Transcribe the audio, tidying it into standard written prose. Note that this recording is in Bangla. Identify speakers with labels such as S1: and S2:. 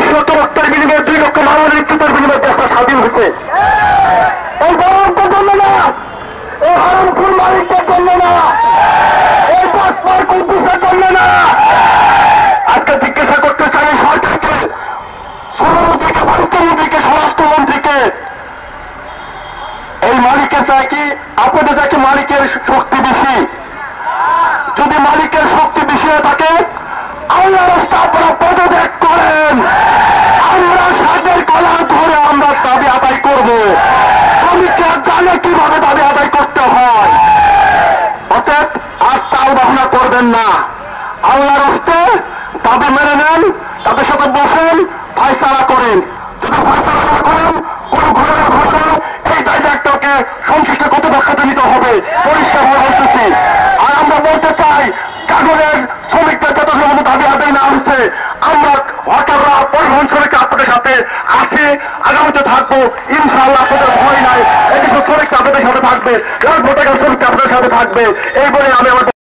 S1: শত রক্তের বিনিময়ে 2 লক্ষ মানুষের মৃত্যুর বিনিময়ে দেশটা স্বাধীন হয়েছে। এই গরমটার জন্য না, এই হারামখোর মালিকদের জন্য না, এই পাঁচবার কুদ্দুসের জন্য না। আজকে জিজ্ঞাসা করতে চাই সরকারকে, শ্রমমন্ত্রীকে, বাণিজ্যমন্ত্রীকে, স্বরাষ্ট্রমন্ত্রীকে, এই মালিকের চাই কি আপনাদের চাই কি মালিকের শক্তি বেশি? যদি মালিকের শক্তি বেশি হয়ে থাকে আল্লাহর রাস্তা আপনারা পদত্যাগ করেন, আমরা সাদের কলা ধরে আমরা দাবি আদায় করব। শ্রমিকরা জানে কিভাবে দাবি আদায় করতে হয়। অতএব আর তাল বাহানা করবেন না, আল্লাহর রাস্তে দাবি মেনে নেন, তাদের সাথে বসেন, ফায়সালা করেন। যদি ফায়সালা না করেন কোন ঘটনা ঘটে এই দায়িত্বকে সংশ্লিষ্ট কর্তৃপক্ষকে নিতে হবে, পরিষ্কারভাবে বলতেছি। আর আমরা বলতে চাই কাগজের শ্রমিকদের যত সম্বন্ধে দাবি আদায় না হচ্ছে আমরা হকাররা পরিবহন শ্রমিক আপনাদের সাথে আসি, আগামীতে থাকবো ইনশাআল্লাহ। আপনাদের ভয় নাই, এই কিছু শ্রমিক আপনাদের সাথে থাকবে, ভোটার শ্রমিক আপনাদের সাথে থাকবে। এই বলে আমি আমার